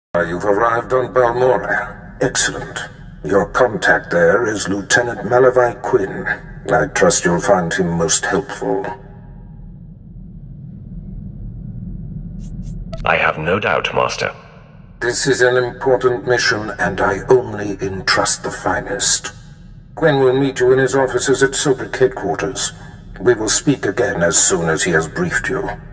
You've arrived on Balmora. Excellent. Your contact there is Lieutenant Malavai Quinn. I trust you'll find him most helpful. I have no doubt, Master. This is an important mission, and I only entrust the finest. Quinn will meet you in his offices at Sobrik headquarters. We will speak again as soon as he has briefed you.